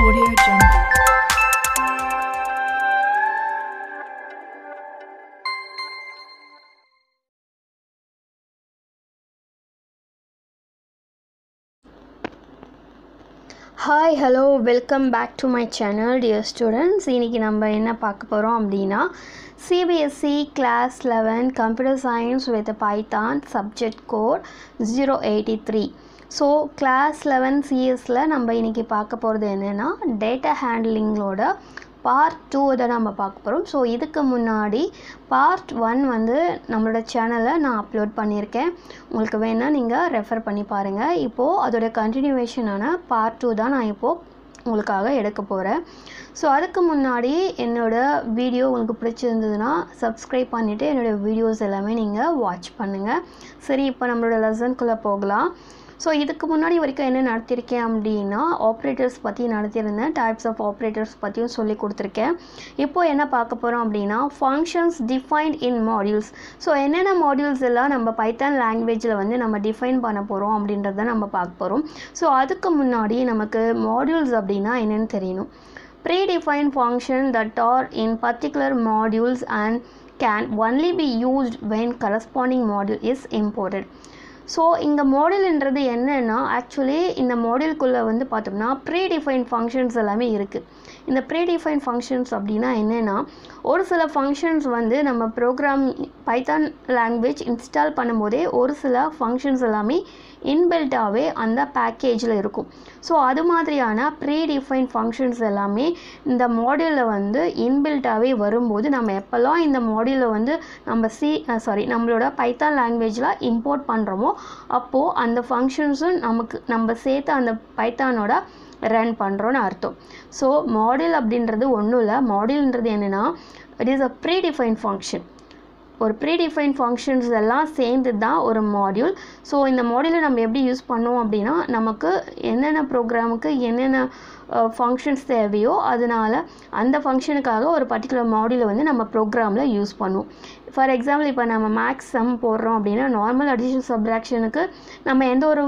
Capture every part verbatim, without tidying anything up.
Audio Jungle. Hi, hello, welcome back to my channel, dear students. இன்னைக்கு நம்ம என்ன பார்க்க போறோம் அப்படினா C B S E class eleven computer science with Python subject code zero eight three. So class eleven C S ல நம்ம இன்னைக்கு பார்க்க போறது என்னன்னா data handling ஓட part two தான் நம்ம பார்க்க போறோம். ஸோ இதுக்கு முன்னாடி part one வந்து நம்மளோட சேனலில் நான் அப்லோட் பண்ணியிருக்கேன். உங்களுக்கு வேணால் நீங்கள் ரெஃபர் பண்ணி பாருங்கள். இப்போது அதோட கண்டினியூவேஷனான part two தான் நான் இப்போது உங்களுக்காக எடுக்க போகிறேன். ஸோ அதுக்கு முன்னாடி என்னோடய வீடியோ உங்களுக்கு பிடிச்சிருந்ததுன்னா சப்ஸ்கிரைப் பண்ணிவிட்டு என்னோடய வீடியோஸ் எல்லாமே நீங்கள் வாட்ச் பண்ணுங்கள். சரி, இப்போ நம்மளோட லெசன்குள்ளே போகலாம். ஸோ இதுக்கு முன்னாடி வரைக்கும் என்ன நடத்தியிருக்கேன் அப்படின்னா ஆப்ரேட்டர்ஸ் பற்றி நடத்தியிருந்தேன், டைப்ஸ் ஆஃப் ஆப்ரேட்டர்ஸ் பற்றியும் சொல்லி கொடுத்துருக்கேன். இப்போது என்ன பார்க்க போகிறோம் அப்படின்னா functions defined in modules. So என்னென்ன மாடியூல்ஸ் எல்லாம் நம்ம பைத்தான் லாங்குவேஜில் வந்து நம்ம டிஃபைன் பண்ண போகிறோம் அப்படின்றத நம்ம பார்க்க போகிறோம். ஸோ அதுக்கு முன்னாடி நமக்கு மாடியூல்ஸ் அப்படின்னா என்னென்னு தெரியணும். Predefined function that are in particular modules and can only be used when corresponding module is imported. So இந்த மாடியூல்ன்றது என்னென்னா ஆக்சுவலி இந்த மாடியூல்குள்ளே வந்து பார்த்தோம்னா ப்ரீடிஃபைன்ட் ஃபங்க்ஷன்ஸ் எல்லாமே இருக்குது. இந்த ப்ரீடிஃபைன்ட் ஃபங்க்ஷன்ஸ் அப்படின்னா என்னென்னா ஒரு சில ஃபங்க்ஷன்ஸ் வந்து நம்ம ப்ரோக்ராம் பைத்தான் லாங்குவேஜ் இன்ஸ்டால் பண்ணும்போதே ஒரு சில ஃபங்க்ஷன்ஸ் எல்லாமே இன்பில்ட்டாகவே அந்த பேக்கேஜில் இருக்கும். ஸோ அது மாதிரியான ப்ரீடிஃபைன்ட் ஃபங்க்ஷன்ஸ் எல்லாமே இந்த மாடியூலில் வந்து இன்பில்ட்டாகவே வரும்போது நம்ம எப்போல்லாம் இந்த மாடியூலை வந்து நம்ம சி சாரி நம்மளோட பைத்தான் லாங்குவேஜில் இம்போர்ட் பண்ணுறோமோ அப்போது அந்த ஃபங்க்ஷன்ஸும் நமக்கு நம்ம சேர்த்து அந்த பைத்தானோட ரன் பண்ணுறோன்னு அர்த்தம். ஸோ மாடியூல் அப்படின்றது ஒன்றும் இல்லை. மாடியூல்ன்றது என்னென்னா it is a predefined function. ஒரு ப்ரீடிஃபைன் ஃபங்க்ஷன்ஸ் எல்லாம் சேர்ந்து தான் ஒரு மாடியூல். ஸோ இந்த மாடியூலை நம்ம எப்படி யூஸ் பண்ணுவோம் அப்படின்னா நமக்கு என்னென்ன ப்ரோக்ராமுக்கு என்னென்ன ஃபங்க்ஷன்ஸ் தேவையோ அதனால் அந்த ஃபங்க்ஷனுக்காக ஒரு பர்டிகுலர் மாடியூலை வந்து நம்ம ப்ரோக்ராமில் யூஸ் பண்ணுவோம். ஃபார் எக்ஸாம்பிள் இப்போ நம்ம மேக்ஸ் சம் போடுறோம் அப்படின்னா நார்மல் அடிஷன் சப்ட்ராக்ஷனுக்கு நம்ம எந்த ஒரு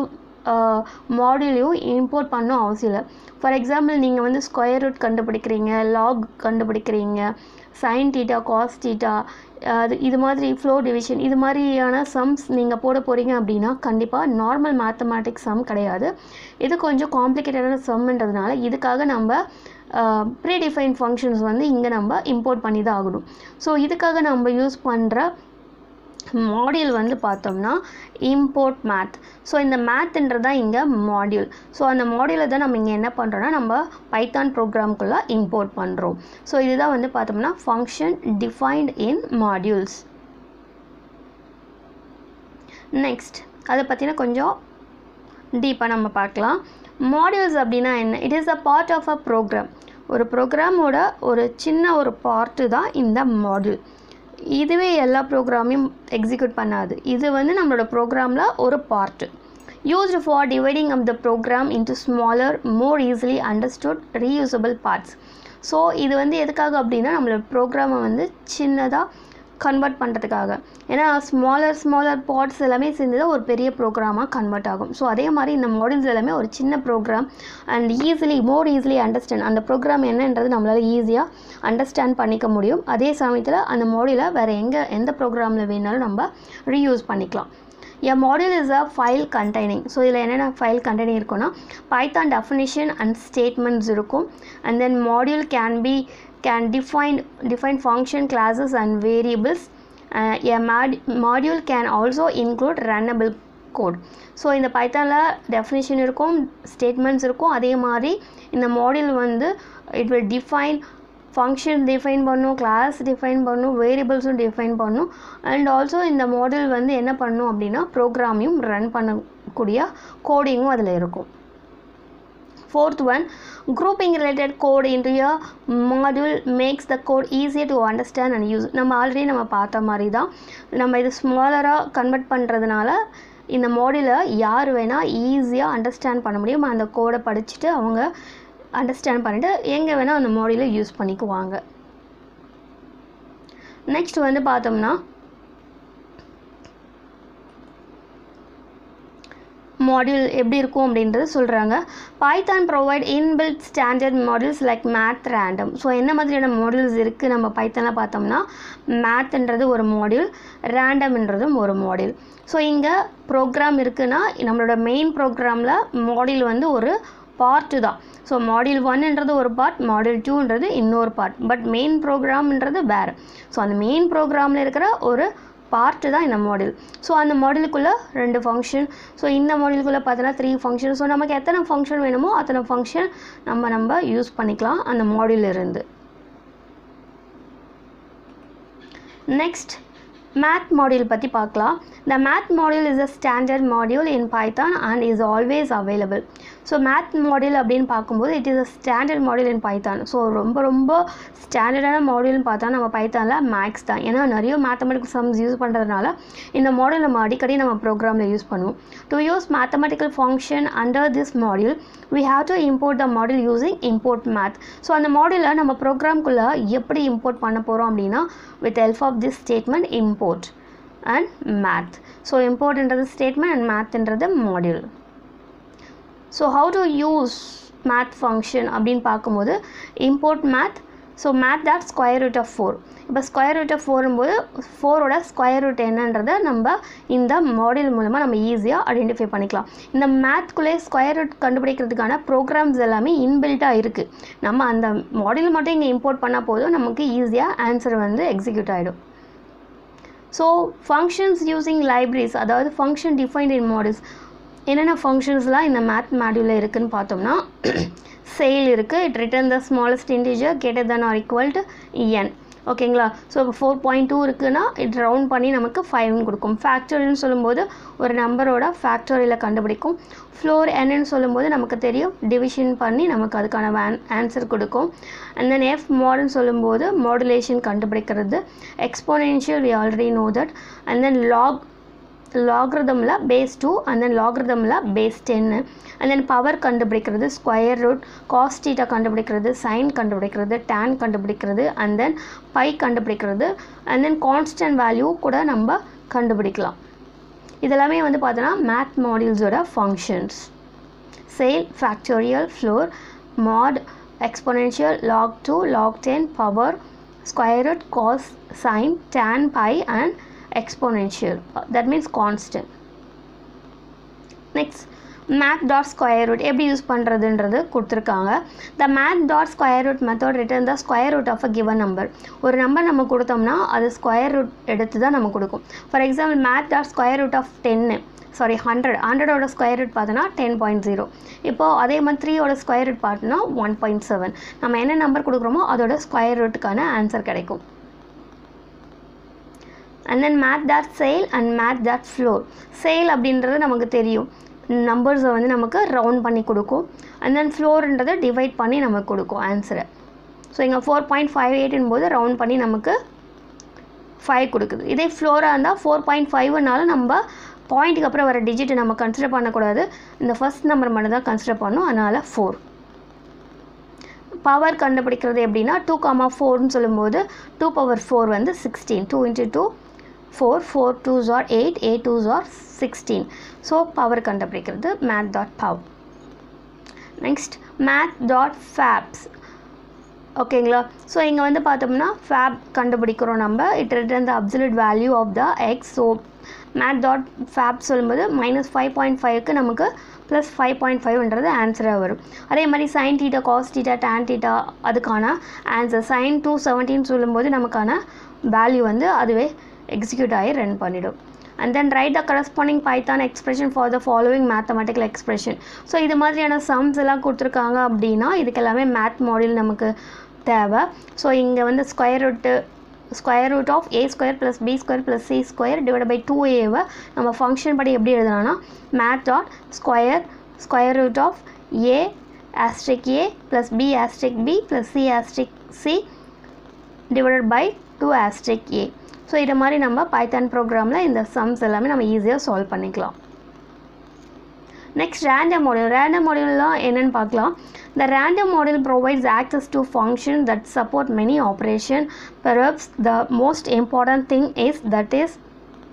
மாடியூலையும் இம்போர்ட் பண்ணணும் அவசியம் இல்லை. ஃபார் எக்ஸாம்பிள் நீங்கள் வந்து ஸ்கொயர் ரூட் கண்டுபிடிக்கிறீங்க, லாக் கண்டுபிடிக்கிறீங்க, சைன் டீட்டா, காஸ் டீட்டா, அது இது மாதிரி ஃப்ளோ டிவிஷன் இது மாதிரியான சம்ஸ் நீங்கள் போட போகிறீங்க அப்படின்னா கண்டிப்பாக நார்மல் மேத்தமேட்டிக்ஸ் சம் கிடையாது. இது கொஞ்சம் காம்ப்ளிகேட்டடான சம்ன்றதுனால இதுக்காக நம்ம ப்ரீடிஃபைன் ஃபங்க்ஷன்ஸ் வந்து இங்கே நம்ம இம்போர்ட் பண்ணி தான் ஆகணும். ஸோ இதுக்காக நம்ம யூஸ் பண்ணுற மாடியூல் வந்து பார்த்தோம்னா இம்போர்ட் மேத். ஸோ இந்த மேத்ன்றது தான் இங்கே மாடியூல். ஸோ அந்த மாடியூலை தான் நம்ம இங்கே என்ன பண்ணுறோன்னா நம்ம பைத்தான் ப்ரோக்ராம்குள்ளே இம்போர்ட் பண்ணுறோம். ஸோ இதுதான் வந்து பார்த்தோம்னா function defined in modules. Next அதை பற்றின கொஞ்சம் டீப்பாக நம்ம பார்க்கலாம். மாடியூல்ஸ் அப்படின்னா என்ன? It is a part of a program. ஒரு ப்ரோக்ராமோட ஒரு சின்ன ஒரு பார்ட்டு தான் இந்த மாடியூல். இதுவே எல்லா ப்ரோக்ராமையும் எக்ஸிக்யூட் பண்ணாது. இது வந்து நம்மளோட ப்ரோக்ராமில் ஒரு part. Used for dividing up the program into smaller more easily understood reusable parts. So இது வந்து எதுக்காக அப்படின்னா நம்மளோட ப்ரோக்ராமை வந்து சின்னதாக கன்வெர்ட் பண்ணுறதுக்காக. ஏன்னா ஸ்மாலர் ஸ்மாலர் பார்ட்ஸ் எல்லாமே சேர்ந்து தான் ஒரு பெரிய ப்ரோக்ராமாக கன்வெர்ட் ஆகும். ஸோ அதே மாதிரி இந்த மாடியூல்ஸ் எல்லாமே ஒரு சின்ன program and easily more easily understand அந்த ப்ரோக்ராம் என்னன்றது நம்மளால் ஈஸியாக அண்டர்ஸ்டாண்ட் பண்ணிக்க முடியும். அதே சமயத்தில் அந்த மாடியூலை வேறு எங்கே எந்த ப்ரோக்ராமில் வேணாலும் நம்ம ரீயூஸ் பண்ணிக்கலாம். A module is a file containing. So இதில் என்னென்ன ஃபைல் கண்டெய்னிங் இருக்குன்னா பைத்தான் டெஃபினிஷன் அண்ட் ஸ்டேட்மெண்ட்ஸ் இருக்கும். And then module can be can define define function classes and variables. Uh, a mod module can also include runnable code. So இந்த பைத்தானில் definition இருக்கும், statements இருக்கும். அதே மாதிரி இந்த மாடியூல் வந்து it will define function define பண்ணும், கிளாஸ் டிஃபைன் பண்ணும், வேரியபிள்ஸும் டிஃபைன் பண்ணும். அண்ட் ஆல்சோ இந்த மாடியூல் வந்து என்ன பண்ணும் அப்படின்னா ப்ரோக்ராமையும் ரன் பண்ணக்கூடிய கோடிங்கும் அதில் இருக்கும். Fourth one, grouping related code into a module makes the code easier to understand and use. நம்ம ஆல்ரெடி நம்ம பார்த்த மாதிரி தான் நம்ம இது ஸ்மாலராக கன்வெர்ட் பண்ணுறதுனால இந்த மாடியூலை யார் வேணால் ஈஸியாக அண்டர்ஸ்டாண்ட் பண்ண முடியும். அந்த கோடை படிச்சுட்டு அவங்க அண்டர்ஸ்டாண்ட் பண்ணிவிட்டு எங்கே வேணால் அந்த மாடியூலை யூஸ் பண்ணிக்குவாங்க. நெக்ஸ்ட் வந்து பார்த்தோம்னா மாடியூல் எப்படி இருக்கும் அப்படின்றது சொல்கிறாங்க. Python provide inbuilt standard modules like math random. So என்ன மாதிரியான மாடியூல்ஸ் இருக்குது நம்ம பைத்தானில் பார்த்தோம்னா, மேத்ன்றது ஒரு மாடியூல், ரேண்டம்ன்றதும் ஒரு மாடியூல். ஸோ இங்கே ப்ரோக்ராம் இருக்குன்னா நம்மளோட மெயின் ப்ரோக்ராமில் மாடியூல் வந்து ஒரு பார்ட்டு தான். ஸோ மாடியூல் ஒன்ன்றது ஒரு பார்ட், மாடியூல் டூன்றது இன்னொரு பார்ட், பட் மெயின் ப்ரோக்ராம்ன்றது வேறு. ஸோ அந்த மெயின் ப்ரோக்ராமில் இருக்கிற ஒரு பார்ட்டு தான் இந்த மாடியூல். ஸோ அந்த மாடியூலுக்குள்ளே ரெண்டு ஃபங்க்ஷன், ஸோ இந்த மாடியூலுக்குள்ளே பார்த்தோன்னா த்ரீ ஃபங்க்ஷன். ஸோ நமக்கு எத்தனை ஃபங்க்ஷன் வேணுமோ அத்தனை ஃபங்க்ஷன் நம்ம நம்ம யூஸ் பண்ணிக்கலாம் அந்த மாடியூல் இருந்து. நெக்ஸ்ட் மேத் மாடியூல் பற்றி பார்க்கலாம். The math module is a standard module in Python and is always available. So math module அப்படின்னு பார்க்கும்போது it is a standard module in Python. So ரொம்ப ரொம்ப ஸ்டாண்டர்டான மாடியூல்னு பார்த்தா நம்ம பைத்தானில் மேக்ஸ் தான். ஏன்னா நிறைய மேத்தமெட்டிக்கல் சம்ஸ் யூஸ் பண்ணுறதுனால இந்த மாடியூல் நம்ம அடிக்கடி நம்ம ப்ரோக்ராமில் யூஸ் பண்ணுவோம். To use mathematical function under this module we have to import the module using import math. So அந்த மாடியூலை நம்ம ப்ரோக்ராம்குள்ளே எப்படி இம்போர்ட் பண்ண போகிறோம் அப்படின்னா with help of this statement import and math. So import என்றது statement and math என்றது module. So how to use math function அப்படின்னு பார்க்கும்போது import math. So math that square root of four. இப்போ ஸ்கொயர் ரூட் ஆஃப் ஃபோரும்போது ஃபோரோட square root என்னன்றதை நம்ம இந்த மாடியூல் மூலமாக நம்ம ஈஸியாக ஐடென்டிஃபை பண்ணிக்கலாம். இந்த மேத்குள்ளே ஸ்கொயர் ரூட் கண்டுபிடிக்கிறதுக்கான ப்ரோக்ராம்ஸ் எல்லாமே இன்பில்ட்டாக இருக்குது. நம்ம அந்த மாடியூல் மட்டும் இங்கே இம்போர்ட் பண்ணால் போதும், நமக்கு ஈஸியாக ஆன்சர் வந்து எக்ஸிக்யூட் ஆகிடும். ஸோ ஃபங்க்ஷன்ஸ் யூஸிங் லைப்ரரிஸ், அதாவது ஃபங்க்ஷன் டிஃபைன்ட் இன் மாடியூல்ஸ். என்னென்ன ஃபங்க்ஷன்ஸ்லாம் இந்த மேத் மாடியூலில் இருக்குதுன்னு பார்த்தோம்னா, செயல் இருக்குது. It return the smallest integer greater then or equal to N. ஓகேங்களா? ஸோ இப்போ ஃபோர் பாயிண்ட் டூ இருக்குன்னா இட் ரவுண்ட் பண்ணி நமக்கு ஃபைவ்னு கொடுக்கும். ஃபேக்டோரியல்னு சொல்லும்போது ஒரு நம்பரோட ஃபேக்டோரியலை கண்டுபிடிக்கும். ஃப்ளோர் என்னன்னு சொல்லும்போது நமக்கு தெரியும், டிவிஷன் பண்ணி நமக்கு அதுக்கான வேன் ஆன்சர் கொடுக்கும். அண்ட் தென் எஃப் மாடுன்னு சொல்லும்போது மாடுலேஷன் கண்டுபிடிக்கிறது. Exponential we already know that. And then log லாக்ரிதமில் பேஸ் டூ அண்ட் தென் லாக்ரிதமில் பேஸ் டென்னு. அண்ட் தென் பவர் கண்டுபிடிக்கிறது, ஸ்கொயர் ரூட், காஸ் தீட்டா கண்டுபிடிக்கிறது, சைன் கண்டுபிடிக்கிறது, டேன் கண்டுபிடிக்கிறது, அண்ட் தென் பை கண்டுபிடிக்கிறது, அண்ட் தென் கான்ஸ்டன்ட் வேல்யூ கூட நம்ம கண்டுபிடிக்கலாம். இதெல்லாமே வந்து பார்த்தோன்னா மேத் மாடியூல்ஸோட functions. Ceil, factorial, floor, mod, exponential, log two, log ten, power, square root, cos, sine, tan, pi and exponential, that means constant. Next math dot square root எப்படி use பண்ணுறதுன்றது கொடுத்துருக்காங்க. the math dot square root method return the square root of a given number. ஒரு number நம்ம கொடுத்தோம்னா அது square root எடுத்து தான் நம்ம கொடுக்கும். For example math dot square root of டென்னு சாரி ஹண்ட்ரட் ஹண்ட்ரடோட ஸ்கொயர் ரூட் பார்த்தோன்னா டென் பாயிண்ட் ஜீரோ. இப்போது அதே மாதிரி த்ரீயோட ஸ்கொயர் ரூட் பார்த்தோன்னா ஒன் பாயிண்ட் செவன். நம்ம என்ன நம்பர் கொடுக்குறோமோ அதோட ஸ்கொயர் ரூட்டுக்கான ஆன்சர் கிடைக்கும். And then math dot ceil and math dot floor. Ceil அப்படின்றது நமக்கு தெரியும், நம்பர்ஸை வந்து நமக்கு ரவுண்ட் பண்ணி கொடுக்கும். அண்ட் தென் ஃப்ளோர்ன்றதை டிவைட் பண்ணி நமக்கு கொடுக்கும் ஆன்சரை. ஸோ இங்கே ஃபோர் பாயிண்ட் ஃபைவ் எயிட்டும் போது ரவுண்ட் பண்ணி நமக்கு ஃபைவ் கொடுக்குது. இதே ஃப்ளோராக இருந்தால் ஃபோர் பாயிண்ட் ஃபைவ்னாலும் நம்ம பாயிண்ட்டுக்கு அப்புறம் வர டிஜிட்டை நம்ம கன்சிடர் பண்ணக்கூடாது, இந்த ஃபஸ்ட் நம்பர் மட்டும் தான் கன்சிடர் பண்ணணும், அதனால் ஃபோர். பவர் கண்டுபிடிக்கிறது எப்படின்னா டூ காமா ஃபோர்னு சொல்லும்போது டூ பவர் ஃபோர் வந்து sixteen. Two into two four, four twos are eight, eight twos are sixteen. So power கண்டுபிடிக்கிறது math dot power. Next math dot fabs. ஓகேங்களா? ஸோ இங்கே வந்து பார்த்தோம்னா ஃபேப் கண்டுபிடிக்கிறோம் நம்ம. It return the absolute value of the X. So math dot fab சொல்லும்போது minus five point ஃபைவ்க்கு நமக்கு ப்ளஸ் ஃபைவ் பாயிண்ட் ஃபைவ்ன்றது ஆன்சராக வரும். அதே மாதிரி sine theta, cos theta, tan theta அதுக்கான ஆன்சர். சைன் டூ செவன்டீன் சொல்லும்போது நமக்கான வேல்யூ வந்து அதுவே எக்ஸிக்யூட் ஆகி ரன் பண்ணிடும். And then write the corresponding Python expression for the following mathematical expression. So இது மாதிரியான சம்ஸ் எல்லாம் கொடுத்துருக்காங்க அப்படின்னா இதுக்கு எல்லாமே மேத் மாடியூல் நமக்கு தேவை. ஸோ இங்கே வந்து square root square root of A square plus B square plus C square divide by two ஏவை நம்ம ஃபங்க்ஷன் படி எப்படி எழுதலாம்னா math dot square square root of A asterisk A plus B asterisk B plus C asterisk C divided by two asterisk A. So இது மாதிரி நம்ம Python ப்ரோக்ராமில் இந்த சம்ஸ் எல்லாமே நம்ம ஈஸியாக சால்வ் பண்ணிக்கலாம். Next random module. ரேண்டம் மாடியூல்லாம் என்னென்னு பார்க்கலாம். The random model provides access to functions that support many operations. Perhaps the most important thing is that is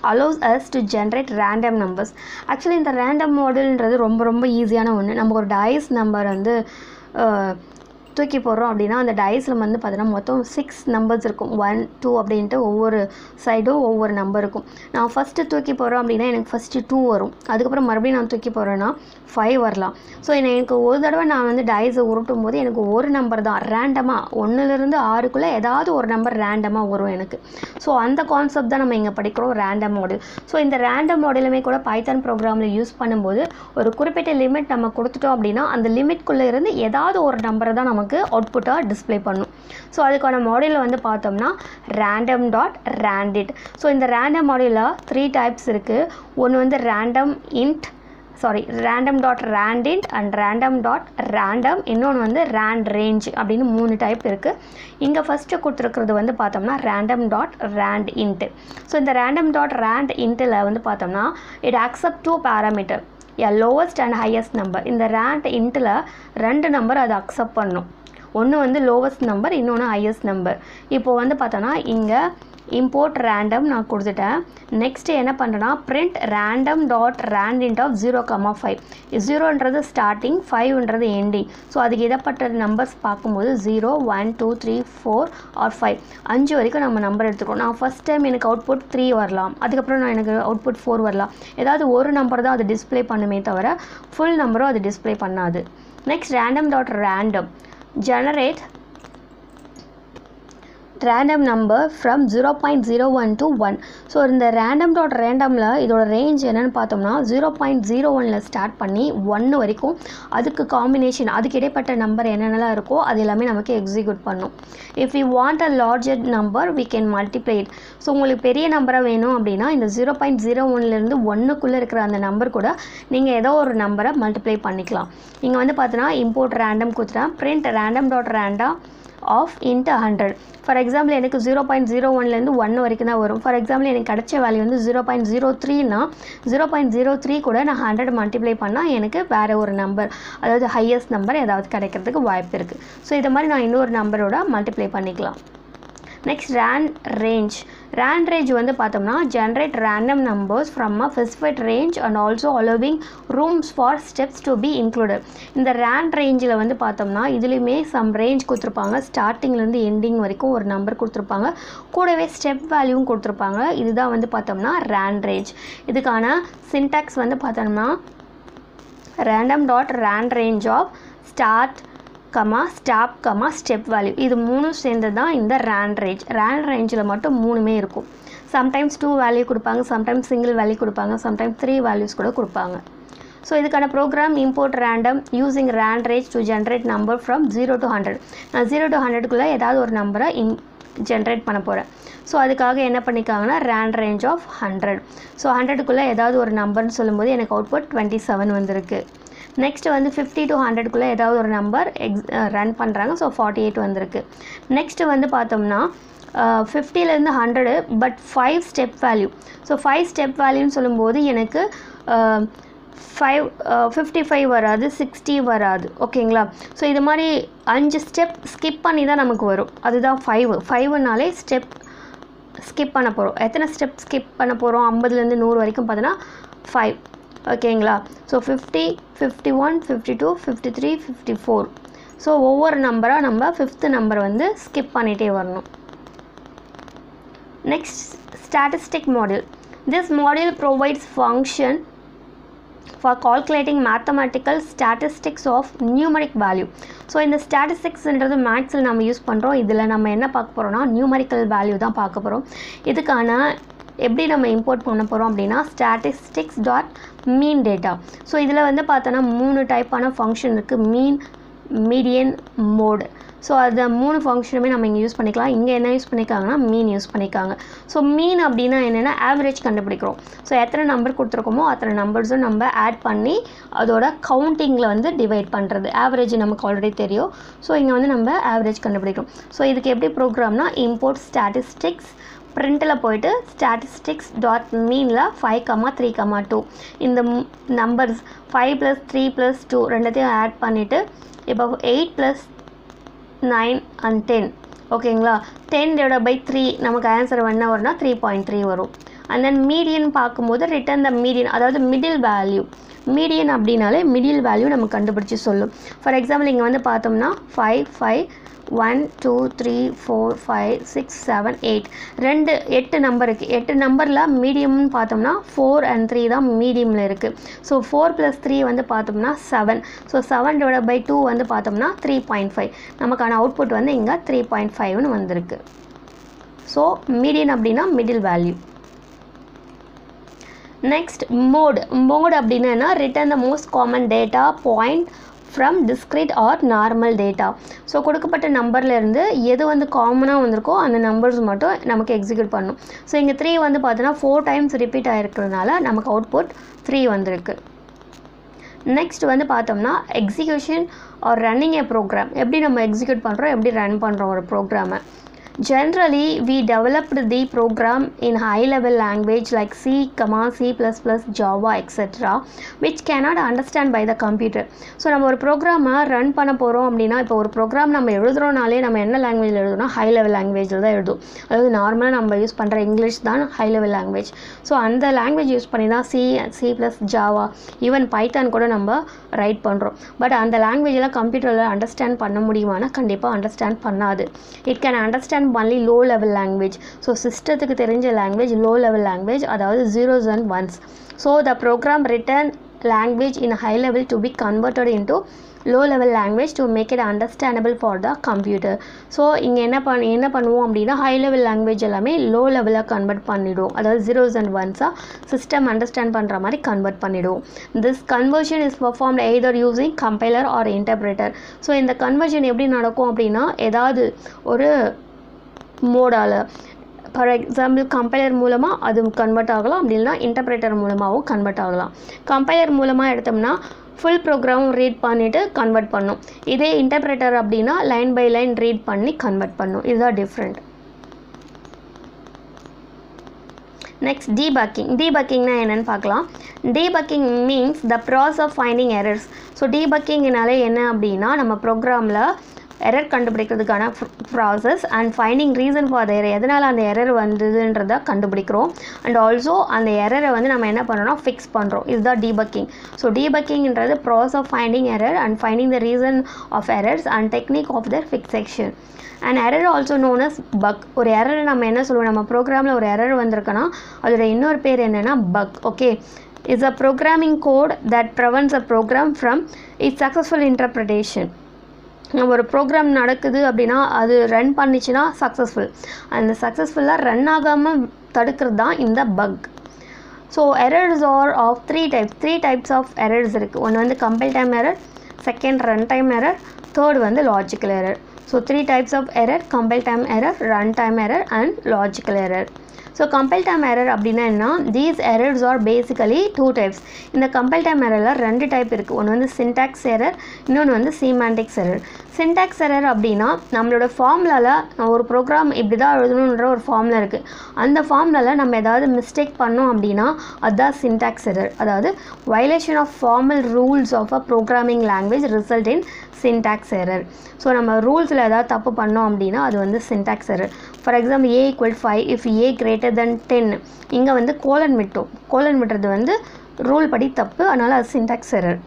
allows us to generate random numbers. Actually இந்த random modelன்றது ரொம்ப ரொம்ப ஈஸியான ஒன்று. நம்ம ஒரு டைஸ் நம்பர் வந்து தூக்கி போடுறோம் அப்படின்னா அந்த டைஸில் வந்து பார்த்தீங்கன்னா மொத்தம் சிக்ஸ் நம்பர்ஸ் இருக்கும். ஒன் டூ அப்படின்ட்டு ஒவ்வொரு சைடும் ஒவ்வொரு நம்பர் இருக்கும். நான் ஃபஸ்ட்டு தூக்கி போடுறோம் அப்படின்னா எனக்கு ஃபஸ்ட்டு டூ வரும். அதுக்கப்புறம் மறுபடியும் நான் தூக்கி போடுறேன்னா ஃபைவ் வரலாம். ஸோ எனக்கு ஒரு தடவை நான் வந்து டைஸை உருட்டும் போது எனக்கு ஒரு நம்பர் தான் ரேண்டமாக ஒன்றுலேருந்து ஆறுக்குள்ளே ஏதாவது ஒரு நம்பர் ரேண்டமாக வரும் எனக்கு. ஸோ அந்த கான்செப்ட் தான் நம்ம இங்கே படிக்கிறோம், ரேண்டம் மாடல். ஸோ இந்த ரேண்டம் மாடலுமே கூட பைத்தான் ப்ரோக்ராமில் யூஸ் பண்ணும்போது ஒரு குறிப்பிட்ட லிமிட் நம்ம கொடுத்துட்டோம் அப்படின்னா அந்த லிமிட்குள்ளே இருந்து ஏதாவது ஒரு நம்பரை தான் நமக்கு அவுட்புட்டாக டிஸ்பிளே பண்ணும். ஸோ அதுக்கான மாடலில் வந்து பார்த்தோம்னா ரேண்டம் டாட் ரேண்டிட். ஸோ இந்த ரேண்டம் மாடலில் த்ரீ டைப்ஸ் இருக்குது. ஒன்று வந்து random int sorry random dot randint and random dot random, இன்னொன்று வந்து ரேண்ட் ரேஞ்ச் அப்படின்னு மூணு டைப் இருக்குது. இங்கே ஃபஸ்ட்டு கொடுத்துருக்கிறது வந்து பார்த்தோம்னா random dot rand int. So இந்த ரேண்டம் டாட் ரேண்ட் இன்ட்டில் வந்து பார்த்தோம்னா it accept two parameter, a lowest and highest number. இந்த ரேண்ட் இன்ட்டில் ரெண்டு நம்பர் அதை அக்செப்ட் பண்ணும். ஒன்று வந்து லோவஸ்ட் நம்பர், இன்னொன்று ஹையஸ்ட் நம்பர். இப்போது வந்து பார்த்தோன்னா இங்கே இம்போர்ட் ரேண்டம் நான் கொடுத்துட்டேன். நெக்ஸ்ட்டு என்ன பண்ணுறேன்னா print random dot randint of zero comma five. ஜீரோன்றது ஸ்டார்டிங், ஃபைவ்ன்றது எண்டிங். ஸோ அதுக்கு இடப்பட்ட நம்பர்ஸ் பார்க்கும்போது zero one two three four or five அஞ்சு வரைக்கும் நம்ம நம்பர் எடுத்துக்கிறோம். நான் ஃபஸ்ட் டைம் எனக்கு அவுட்புட் த்ரீ வரலாம், அதுக்கப்புறம் நான் எனக்கு அவுட்புட் ஃபோர் வரலாம். ஏதாவது ஒரு நம்பர் தான் அது டிஸ்பிளே பண்ணுமே தவிர ஃபுல் நம்பரும் அது டிஸ்பிளே பண்ணாது. Next random dot random generate random number from zero point zero one to one. So இந்த random dot randomல இதோட ரேஞ்ச் என்னென்னு பார்த்தோம்னா ஜீரோ பாயிண்ட் ஜீரோ ஒனில் ஸ்டார்ட் பண்ணி ஒன்று வரைக்கும் அதுக்கு காம்பினேஷன் அதுக்கு இடைப்பட்ட நம்பர் என்னென்னலாம் இருக்கோ அது எல்லாமே நமக்கு எக்ஸிக்யூட் பண்ணும். If you want a larger number we can multiply it. So உங்களுக்கு பெரிய நம்பராக வேணும் அப்படின்னா இந்த ஜீரோ பாயிண்ட் ஜீரோ ஒன்லேருந்து ஒன்றுக்குள்ளே இருக்கிற அந்த நம்பர் கூட நீங்கள் ஏதோ ஒரு நம்பரை மல்டிப்ளை பண்ணிக்கலாம். இங்கே வந்து பார்த்தோன்னா இம்போர்ட் ரேண்டம் கொடுத்துட்டேன், print random dot random of into hundred. For example எனக்கு ஜீரோ பாயிண்ட் ஜீரோ ஒன்லேருந்து ஒன்று வரைக்கும் தான் வரும். ஃபார் எக்ஸாம்பிள் எனக்கு கிடைச்ச வேல்யூ வந்து ஜீரோ பாயிண்ட் ஜீரோ த்ரீனா ஜீரோ பாயிண்ட் ஜீரோ த்ரீ கூட நான் ஹண்ட்ரட் மல்டிப்ளை பண்ணால் எனக்கு வேறு ஒரு நம்பர், அதாவது ஹையஸ்ட் நம்பர் ஏதாவது கிடைக்கிறதுக்கு வாய்ப்பு இருக்குது. ஸோ இதை மாதிரி நான் இன்னொரு நம்பரோட மல்டிப்ளை பண்ணிக்கலாம். Next rand range. Rand range வந்து பார்த்தோம்னா generate random numbers from a specified range and also allowing rooms for steps to be included. இந்த ரேண்ட் ரேஞ்சில் வந்து பார்த்தோம்னா இதுலேயுமே சம் ரேஞ்ச் கொடுத்துருப்பாங்க, ஸ்டார்டிங்லேருந்து எண்டிங் வரைக்கும் ஒரு நம்பர் கொடுத்துருப்பாங்க, கூடவே ஸ்டெப் வேல்யூவும் கொடுத்துருப்பாங்க. இதுதான் வந்து பார்த்தோம்னா ரேண்ட் ரேஞ்ச். இதுக்கான சின்டாக்ஸ் வந்து பார்த்தோம்னா random dot rand range of start comma stop comma step value. இது மூணும் சேர்ந்து தான் இந்த ரேண்ட் ரேஞ்ச். ரேண்ட் ரேஞ்சில் மட்டும் மூணுமே இருக்கும். சம்டைம்ஸ் டூ வேல்யூ கொடுப்பாங்க, சம்டைம்ஸ் சிங்கிள் வேல்யூ கொடுப்பாங்க, சம்டைம்ஸ் த்ரீ வேல்யூஸ் கூட கொடுப்பாங்க. ஸோ இதுக்கான program import random using rand range to generate number from zero to hundred. நான் ஜீரோ டு ஹண்ட்ரடுக்குள்ளே ஏதாவது ஒரு நம்பரை இன் ஜென்ரேட் பண்ண போகிறேன். ஸோ அதுக்காக என்ன பண்ணிக்காங்கன்னா rand range of hundred. So ஹண்ட்ரடுக்குள்ளே ஏதாவது ஒரு நம்பர்னு சொல்லும்போது எனக்கு அவுட்புட் டுவெண்ட்டி செவன் வந்திருக்கு. நெக்ஸ்ட் வந்து ஃபிஃப்டி டு ஹண்ட்ரட்குள்ளே ஏதாவது ஒரு நம்பர் எக்ஸ் ரன் பண்ணுறாங்க. ஸோ ஃபார்ட்டி எயிட் வந்திருக்கு. நெக்ஸ்ட்டு வந்து பார்த்தோம்னா ஃபிஃப்டிலேருந்து hundred but five step value. So five step வேல்யூன்னு சொல்லும்போது எனக்கு ஃபைவ் ஃபிஃப்டி ஃபைவ் வராது, சிக்ஸ்டி வராது. ஓகேங்களா? ஸோ இது மாதிரி அஞ்சு ஸ்டெப் ஸ்கிப் பண்ணி தான் நமக்கு வரும். அதுதான் ஃபைவ். ஃபைவ்னாலே ஸ்டெப் ஸ்கிப் பண்ண போகிறோம். எத்தனை ஸ்டெப் ஸ்கிப் பண்ண போகிறோம்? ஐம்பதுலேருந்து நூறு வரைக்கும் பார்த்தோன்னா ஃபைவ். ஓகேங்களா? So fifty, fifty one, fifty two, fifty three, fifty four. So ஒவ்வொரு நம்பராக நம்ம ஃபிஃப்த்து நம்பர் வந்து ஸ்கிப் பண்ணிகிட்டே வரணும். Next statistic model. This model provides function for calculating mathematical statistics of numeric value. So இந்த ஸ்டாட்டிஸ்டிக்ஸ்ன்றது மேக்ஸில் நம்ம யூஸ் பண்ணுறோம். இதில் நம்ம என்ன பார்க்க போகிறோம்னா நியூமரிக்கல் வேல்யூ தான் பார்க்க போகிறோம். இதுக்கான எப்படி நம்ம இம்போர்ட் பண்ண போகிறோம் அப்படின்னா statistics dot mean data. So இதில் வந்து பார்த்தோன்னா மூணு டைப்பான ஃபங்க்ஷன் இருக்குது, மீன், மீடியன், மோடு. ஸோ அந்த மூணு ஃபங்க்ஷனுமே நம்ம இங்கே யூஸ் பண்ணிக்கலாம். இங்கே என்ன யூஸ் பண்ணிக்காங்கன்னா மீன் யூஸ் பண்ணிக்காங்க. ஸோ மீன் அப்படின்னா என்னென்னா ஆவரேஜ் கண்டுபிடிக்கிறோம். ஸோ எத்தனை நம்பர் கொடுத்துருக்கோமோ அத்தனை நம்பர்ஸும் நம்ம ஆட் பண்ணி அதோட கவுண்டிங்கில் வந்து டிவைட் பண்ணுறது. ஆவரேஜ் நமக்கு ஆல்ரெடி தெரியும். ஸோ இங்கே வந்து நம்ம ஆவரேஜ் கண்டுபிடிக்கிறோம். ஸோ இதுக்கு எப்படி ப்ரோக்ராம்னா இம்போர்ட் ஸ்டாட்டிஸ்டிக்ஸ், பிரிண்டில் போய்ட்டு ஸ்டாட்டிஸ்டிக்ஸ் டாட் மீனில் five comma three comma two இந்த numbers five plus three plus two ரெண்டுத்தையும் ஆட் பண்ணிவிட்டு இப்போ eight plus nine and ten. ஓகேங்களா? டென் டிவைட் பை த்ரீ நமக்கு ஆன்சர் என்ன வரும்னா த்ரீ பாயிண்ட் த்ரீ வரும். and then median பார்க்கும்போது return the median, அதாவது middle value. மீடியன் அப்படின்னாலே மிடில் வேல்யூ நம்ம கண்டுபிடிச்சி சொல்லும். ஃபார் எக்ஸாம்பிள் இங்கே வந்து பார்த்தோம்னா five five one two three four five six seven eight ரெண்டு எட்டு நம்பர் இருக்குது. எட்டு நம்பரில் மீடியம்னு பார்த்தோம்னா ஃபோர் அண்ட் த்ரீ தான் மீடியமில் இருக்குது. ஸோ ஃபோர் ப்ளஸ் த்ரீ வந்து பார்த்தோம்னா seven. So seven divide by two வந்து பார்த்தோம்னா த்ரீ பாயிண்ட் ஃபைவ். நமக்கான அவுட்புட் வந்து இங்கே த்ரீ பாயிண்ட் ஃபைவ்னு வந்திருக்கு. ஸோ மீடியன் அப்படின்னா middle value. Next, mode. Mode அப்படின்னா return the most common data point from discrete or normal data. So கொடுக்கப்பட்ட நம்பர்லேருந்து எது வந்து காமனாக வந்திருக்கோ அந்த நம்பர்ஸ் மட்டும் நமக்கு எக்ஸிக்யூட் பண்ணும். ஸோ இங்கே த்ரீ வந்து பார்த்தோன்னா ஃபோர் டைம்ஸ் ரிப்பீட் ஆகிருக்கிறதுனால நமக்கு அவுட்புட் த்ரீ வந்திருக்கு. நெக்ஸ்ட் வந்து பார்த்தோம்னா execution or running a program. எப்படி நம்ம எக்ஸிக்யூட் பண்ணுறோம், எப்படி ரன் பண்ணுறோம் ஒரு ப்ரோக்ராமை. Generally, we developed the program in high-level language like C, C plus plus, Java, et cetera, which cannot understand by the computer. So நம்ம ஒரு ப்ரோக்ராமை ரன் பண்ண போகிறோம் அப்படின்னா, இப்போ ஒரு ப்ரோக்ராம் நம்ம எழுதுகிறோனாலே நம்ம என்ன லாங்குவேஜில் எழுதுனா ஹை லெவல் லாங்குவேஜில் தான் எழுதும். அதாவது நார்மலாக நம்ம யூஸ் பண்ணுற இங்கிலீஷ் தான் ஹை லெவல் லாங்குவேஜ். ஸோ அந்த லாங்குவேஜ் யூஸ் பண்ணி தான் C C plus Java even Python கூட நம்ம ரைட் பண்ணுறோம். பட் அந்த லாங்குவேஜெலாம் கம்ப்யூட்டரில் அண்டர்ஸ்டாண்ட் பண்ண முடியுமானா கண்டிப்பாக அண்டர்ஸ்டாண்ட் பண்ணாது. It can understand only low level language. so சிஸ்டத்துக்கு தெரிஞ்ச language low level language, அதாவது zeros and ones. so the program return language in high level to be converted into low level language to make it understandable for the computer. so இங்க என்ன பண்ண என்ன பண்ணுவோம் அப்படின்னா high level language எல்லாமே low level convert பண்ணிடுவோம். அதாவது zeros and ones system understand பண்ற மாதிரி கன்வெர்ட் பண்ணிடுவோம். this conversion is performed either using compiler or interpreter. so இந்த conversion எப்படி நடக்கும் அப்படின்னா ஏதாவது ஒரு மோடால் ஃபார் எக்ஸாம்பிள் கம்பைலர் மூலமாக அது கன்வெர்ட் ஆகலாம், அப்படி இல்லைனா இன்டர்பிரேட்டர் மூலமாகவும் கன்வெர்ட் ஆகலாம். கம்பைலர் மூலமாக எடுத்தோம்னா ஃபுல் ப்ரோக்ராமும் ரீட் பண்ணிவிட்டு கன்வெர்ட் பண்ணும். இதே இன்டர்பிரேட்டர் அப்படின்னா லைன் பை லைன் ரீட் பண்ணி கன்வெர்ட் பண்ணும். இதுதான் டிஃப்ரெண்ட். Next debugging. டீபக்கிங்னா என்னென்னு பார்க்கலாம். Debugging means the process of finding errors. So டீபக்கிங்னாலே என்ன அப்படின்னா நம்ம ப்ரோக்ராமில் எரர் கண்டுபிடிக்கிறதுக்கான process and finding reason for the error, எதனால் அந்த எரர் வந்ததுன்றதை கண்டுபிடிக்கிறோம். அண்ட் ஆல்சோ அந்த எரரை வந்து நம்ம என்ன பண்ணுறோம்னா ஃபிக்ஸ் பண்ணுறோம். இதுதான் டீபக்கிங். ஸோ டீபக்கிங்ன்றது process of finding error and finding the reason of errors and technique of their fixation. And error also known as bug. ஒரு எரர் நம்ம என்ன சொல்லுவோம், நம்ம ப்ரோக்ராமில் ஒரு எரர் வந்திருக்குன்னா அதோட இன்னொரு பேர் என்னென்னா bug. Okay, is a programming code that prevents a program from its successful interpretation. நம்ம ஒரு ப்ரோக்ராம் நடக்குது அப்படின்னா அது ரன் பண்ணிச்சுன்னா சக்ஸஸ்ஃபுல், அந்த சக்ஸஸ்ஃபுல்லாக ரன் ஆகாமல் தடுக்கிறது தான் இந்த bug. So errors are of three types three types of errors இருக்குது. ஒன்று வந்து compile time error, second run time error, third வந்து logical error. So three types of error: compile time error, run time error and logical error. So compile time error அப்படின்னா என்ன, these errors are basically two types. இந்த compile time எரரில் ரெண்டு type இருக்குது. ஒன்று வந்து syntax error, இன்னொன்று வந்து சீமாண்டிக்ஸ் எரர். சின்டாக்ஸ் எரர் அப்படின்னா நம்மளோட ஃபார்முலாவில் ஒரு ப்ரோக்ராம் இப்படி தான் எழுதணுன்ற ஒரு ஃபார்முலா இருக்குது. அந்த ஃபார்முலாவில் நம்ம ஏதாவது மிஸ்டேக் பண்ணோம் அப்படின்னா அதுதான் சின்டாக்ஸ் எரர். அதாவது violation of formal rules of a programming language result in syntax error. So நம்ம ரூல்ஸில் ஏதாவது தப்பு பண்ணோம் அப்படின்னா அது வந்து syntax error. For example A equal five if A greater than ten, இங்கே வந்து கோலன் விட்டோம். கோலன் விட்டுறது வந்து ரூல் படி தப்பு, அதனால் அது syntax error.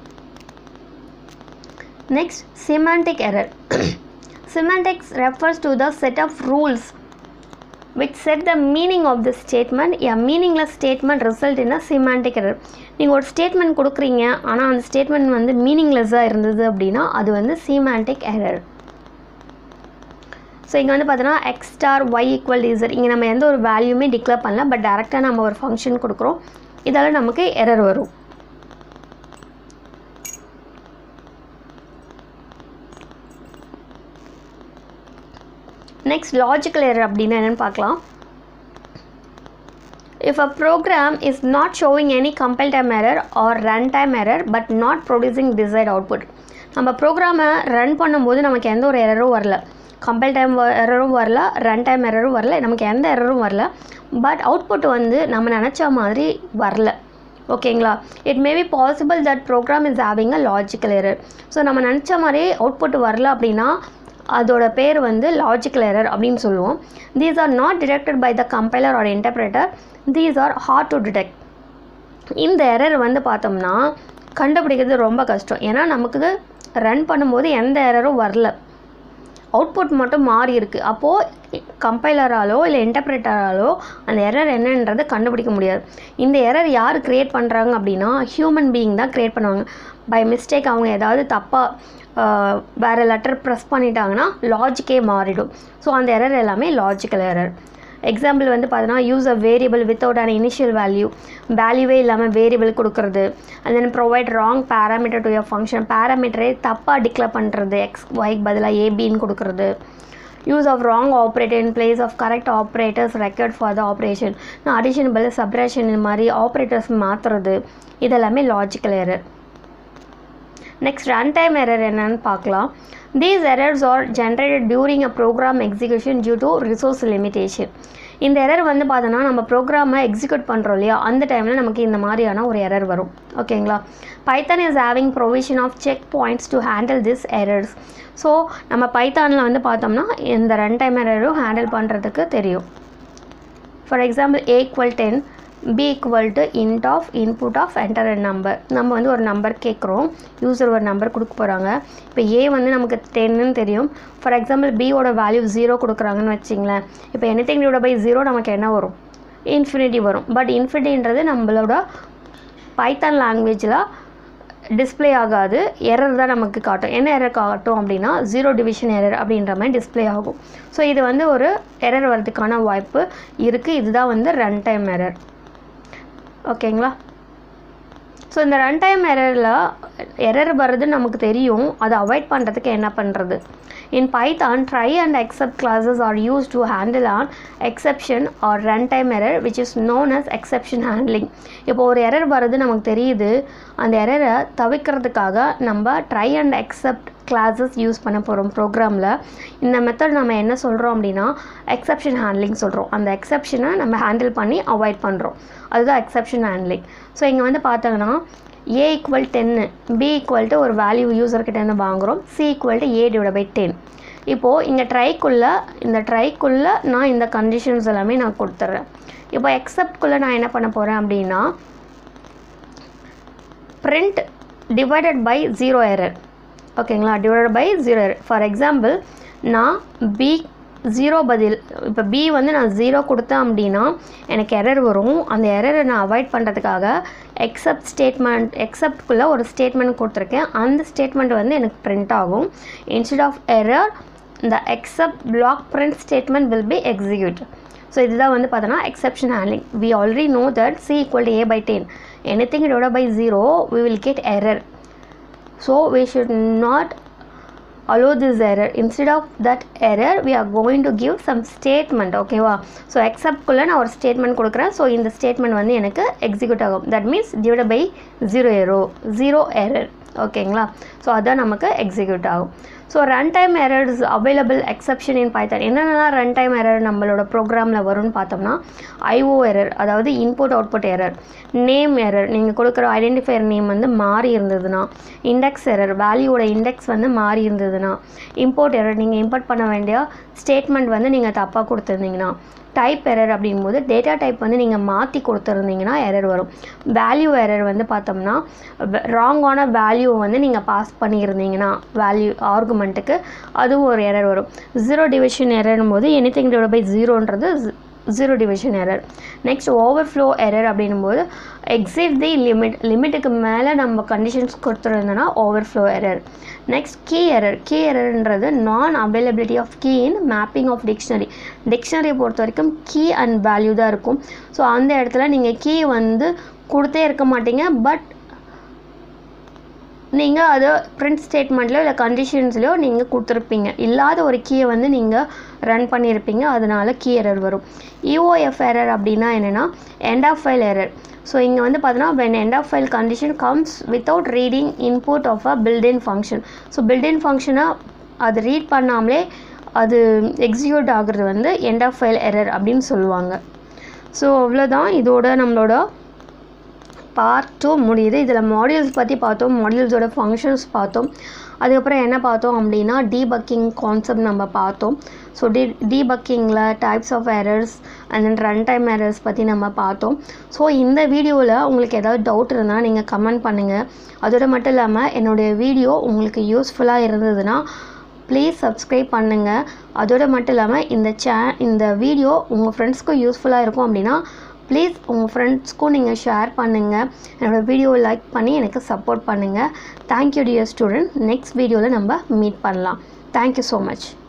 Next, semantic error. Semantics refers to the set of rules which set the meaning of the statement. A meaningless statement result in a semantic error. நீங்கள் ஒரு ஸ்டேட்மெண்ட் கொடுக்குறீங்க, ஆனால் அந்த ஸ்டேட்மெண்ட் வந்து மீனிங்லெஸ்ஸாக இருந்தது அப்படின்னா அது வந்து semantic error. ஸோ இங்கே வந்து பார்த்தோன்னா x star y equal z, இங்கே நம்ம எந்த ஒரு வேல்யூமே டிக்ளேர் பண்ணல, பட் டேரெக்டாக நம்ம ஒரு ஃபங்க்ஷன் கொடுக்குறோம். இதால் நமக்கு எரர் வரும். நெக்ஸ்ட் லாஜிக்கல் எரர் அப்படின்னா என்னென்னு பார்க்கலாம். If a program is not showing any compile time error or run time error but not producing desired output. நம்ம ப்ரோக்ராமை ரன் பண்ணும்போது நமக்கு எந்த ஒரு எரரும் வரல, கம்பைல் டைம் எரரும் வரல, ரன் டைம் எரரும் வரல, நமக்கு எந்த எரரும் வரல, பட் அவுட்புட் வந்து நம்ம நினச்ச மாதிரி வரல. ஓகேங்களா? It may be possible that program is having a logical error. So நம்ம நினச்ச மாதிரி அவுட்புட் வரல அப்படின்னா அதோட பேர் வந்து லாஜிக்கல் எரர் அப்படின்னு சொல்லுவோம். These are not detected by the compiler or interpreter. These are hard to detect. இந்த எரர் வந்து பார்த்தோம்னா கண்டுபிடிக்கிறது ரொம்ப கஷ்டம். ஏன்னா நமக்கு ரன் பண்ணும்போது எந்த எரரும் வரல, அவுட்புட் மட்டும் மாறி இருக்குது. அப்போது கம்பைலராலோ இல்லை இன்டர்பிரேட்டராலோ அந்த எரர் என்னன்றது கண்டுபிடிக்க முடியாது. இந்த எரர் யார் க்ரியேட் பண்ணுறாங்க அப்படின்னா ஹியூமன் பீயிங் தான் க்ரியேட் பண்ணுவாங்க. பை மிஸ்டேக் அவங்க ஏதாவது தப்பாக வேறு லெட்டர் ப்ரெஸ் பண்ணிட்டாங்கன்னா லாஜிக்கே மாறிடும். ஸோ அந்த எரர் எல்லாமே லாஜிக்கல் எரர். எக்ஸாம்பிள் வந்து பார்த்தோன்னா use a variable without an initial value, வேல்யூவே இல்லாமல் வேரியபிள் கொடுக்குறது. And then provide wrong parameter to your function, பேராமீட்டரே தப்பாக டிக்ளேர் பண்ணுறது, எக்ஸ் ஒய்க்கு பதிலாக ஏபின்னு கொடுக்குறது. Use of wrong operator in place of correct operators required for the operation, addition பதில் சப்ரேஷன் இந்த மாதிரி ஆப்ரேட்டர்ஸ் மாற்றுறது. இதெல்லாமே logical error. Next run time error என்னன்னு பார்க்கலாம். These errors are generated during a program execution due to resource limitation. இந்த error வந்து பார்த்தோன்னா நம்ம ப்ரோக்ராமை எக்ஸிக்யூட் பண்ணுறோம் இல்லையா, அந்த டைமில் நமக்கு இந்த மாதிரியான ஒரு எரர் வரும். ஓகேங்களா. Python is having provision of check points to handle this errors. So நம்ம பைத்தானில் வந்து பார்த்தோம்னா இந்த ரன் டைம் எரரும் ஹேண்டில் பண்ணுறதுக்கு தெரியும். For example a equal ten, b equal to int of input of enter a number. நம்ம வந்து ஒரு நம்பர் கேட்குறோம், யூசர் ஒரு நம்பர் கொடுக்க போகிறாங்க. இப்போ a வந்து நமக்கு டென்னு தெரியும். ஃபார் எக்ஸாம்பிள் b ஓட வேல்யூ ஜீரோ கொடுக்குறாங்கன்னு வச்சிங்களேன். இப்போ எனிதிங் டிவைடட் பை ஜீரோ நமக்கு என்ன வரும், இன்ஃபினிட்டி வரும். பட் இன்ஃபினிட்டின்றது நம்மளோட பைத்தான் லாங்குவேஜில் டிஸ்பிளே ஆகாது, எரர் தான் நமக்கு காட்டும். என்ன எரர் காட்டும் அப்படின்னா ஜீரோ டிவிஷன் எரர் அப்படின்ற மாதிரி டிஸ்பிளே ஆகும். ஸோ இது வந்து ஒரு எரர் வரதுக்கான வாய்ப்பு இருக்குது. இதுதான் வந்து ரன் டைம் எரர். ஓகேங்களா. ஸோ இந்த ரன் டைம் எரரில் எரர் வர்றது நமக்கு தெரியும், அதை அவாய்ட் பண்ணுறதுக்கு என்ன பண்ணுறது. In Python, try and accept classes are used to handle an exception or runtime error which is known as exception handling. இப்போ ஒரு எரர் வருது நமக்கு தெரியுது, அந்த எரரை தவிர்க்கிறதுக்காக நம்ம try and accept classes use பண்ண போகிறோம் ப்ரோக்ராமில். இந்த மெத்தட் நம்ம என்ன சொல்கிறோம் அப்படின்னா எக்ஸப்ஷன் ஹேண்ட்லிங் சொல்கிறோம். அந்த எக்ஸப்ஷனை நம்ம ஹேண்டில் பண்ணி அவாய்ட் பண்ணுறோம், அதுதான் எக்ஸப்ஷன் ஹேண்ட்லிங். ஸோ இங்கே வந்து பார்த்தோங்கன்னா a equal டென்னு, b equal to ஒரு வேல்யூ யூசர்கிட்டேருந்து வாங்குகிறோம், c equal to a divided by ten. இப்போது இங்கே ட்ரைக்குள்ளே இந்த ட்ரைக்குள்ளே நான் இந்த கண்டிஷன்ஸ் எல்லாமே நான் கொடுத்துட்றேன். இப்போ எக்ஸப்ட்குள்ளே நான் என்ன பண்ண போகிறேன் அப்படின்னா print divided by zero error. ஓகேங்களா, divided by zero error. For example நான் b ஜீரோ பதில் இப்போ b வந்து நான் ஜீரோ கொடுத்தேன் அப்படின்னா எனக்கு எரர் வரும். அந்த எரரை நான் அவாய்ட் பண்ணுறதுக்காக எக்ஸப்ட் ஸ்டேட்மெண்ட் எக்ஸப்ட்குள்ளே ஒரு ஸ்டேட்மெண்ட் கொடுத்துருக்கேன். அந்த ஸ்டேட்மெண்ட் வந்து எனக்கு பிரிண்ட் ஆகும். இன்ஸ்டெட் ஆஃப் எரர் இந்த except block print statement will be execute. So இதுதான் வந்து பார்த்தோன்னா exception handling. We already know that c equal to a by ten. anything divided by zero we will get error. So we should not allow this error. Instead of that error we are going to give some statement. ஓகேவா. So எக்ஸப்ட்குள்ளே நான் ஒரு statement கொடுக்குறேன். So இந்த statement வந்து எனக்கு execute ஆகும். That means divide by zero error zero error. ஓகேங்களா. ஸோ அதான் நமக்கு எக்ஸிக்யூட் ஆகும். So run time errors available exception in Python. என்னென்னலாம் ரன் டைம் எரர் நம்மளோட ப்ரோக்ராமில் வரும்னு பார்த்தோம்னா ஐஓ எரர், அதாவது input output error, name error, நீங்கள் கொடுக்குற ஐடென்டிஃபையர் நேம் வந்து மாறி இருந்ததுன்னா, இண்டெக்ஸ் எரர், வேல்யூவோட இண்டெக்ஸ் வந்து மாறி இருந்ததுன்னா, இம்போர்ட் எரர், நீங்கள் இம்போர்ட் பண்ண வேண்டிய ஸ்டேட்மெண்ட் வந்து நீங்கள் தப்பாக கொடுத்துருந்தீங்கன்னா, டைப் எரர் அப்படிங்கும்போது டேட்டா டைப் வந்து நீங்கள் மாற்றி கொடுத்துருந்தீங்கன்னா எரர் வரும். வேல்யூ எரர் வந்து பார்த்தோம்னா ராங்கான வேல்யூ வந்து நீங்கள் பாஸ் பண்ணியிருந்தீங்கன்னா வேல்யூ ஆர்குமெண்ட்டுக்கு அதுவும் ஒரு எரர் வரும். ஜீரோ டிவிஷன் எரர்னும் போது எனிதிங் டிவைடட் பை ஜீரோன்றது zero division error. Next overflow error அப்படின்னும் போது எக்ஸிட் தி லிமிட், லிமிட்டுக்கு மேலே நம்ம கண்டிஷன்ஸ் கொடுத்துருந்தோன்னா overflow error. Next key error. Key எரர்ன்றது non availability of key in mapping of dictionary. டிக்ஷனரியை பொறுத்த வரைக்கும் கீ அண்ட் வேல்யூ தான் இருக்கும். ஸோ அந்த இடத்துல நீங்கள் கீ வந்து கொடுத்தே இருக்க மாட்டீங்க, பட் நீங்கள் அதை பிரிண்ட் ஸ்டேட்மெண்ட்லையோ இல்லை கண்டிஷன்ஸ்லையோ நீங்கள் கொடுத்துருப்பீங்க. இல்லாத ஒரு கீயை வந்து நீங்கள் ரன் பண்ணியிருப்பீங்க, அதனால கீ எரர் வரும். இஓஎஃப் எரர் அப்படின்னா என்னென்னா end of file error. So இங்கே வந்து பார்த்தோன்னா when end of file condition comes without reading input of a built-in function. So built-in ஃபங்க்ஷனை அது ரீட் பண்ணாமலே அது எக்ஸிக்யூட் ஆகுறது வந்து end of file error அப்படின்னு சொல்லுவாங்க. ஸோ அவ்வளோதான் இதோட நம்மளோட பார்ட் டூ முடியுது. இதில் மாடியூல்ஸ் பற்றி பார்த்தோம், மாடியூல்ஸோட ஃபங்க்ஷன்ஸ் பார்த்தோம். அதுக்கப்புறம் என்ன பார்த்தோம் அப்படின்னா டீபக்கிங் கான்செப்ட் நம்ம பார்த்தோம். ஸோ டி டீபக்கிங்கில் types of errors and then run time errors பற்றி நம்ம பார்த்தோம். ஸோ இந்த வீடியோவில் உங்களுக்கு ஏதாவது டவுட் இருந்தால் நீங்கள் கமெண்ட் பண்ணுங்கள். அதோடு மட்டும் இல்லாமல் என்னுடைய வீடியோ உங்களுக்கு யூஸ்ஃபுல்லாக இருந்ததுன்னா ப்ளீஸ் சப்ஸ்கிரைப் பண்ணுங்கள். அதோடு மட்டும் இல்லாமல் இந்த சே இந்த வீடியோ உங்கள் ஃப்ரெண்ட்ஸ்க்கும் யூஸ்ஃபுல்லாக இருக்கும் அப்படின்னா ப்ளீஸ் உங்கள் ஃப்ரெண்ட்ஸ்க்கும் நீங்கள் ஷேர் பண்ணுங்கள். என்னோடய வீடியோவை லைக் பண்ணி எனக்கு சப்போர்ட் பண்ணுங்கள். Thank you dear student. நெக்ஸ்ட் வீடியோவில் நம்ம மீட் பண்ணலாம். Thank you so much.